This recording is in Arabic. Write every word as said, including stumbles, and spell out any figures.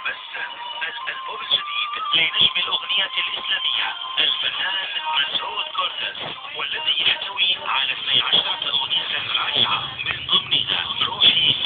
بسام الألبوم الجديد لنجم الأغنية الإسلامية الفنان مسعود كورتس، والذي يحتوي على اثنتي عشرة أغنية رائعة من ضمنها روحي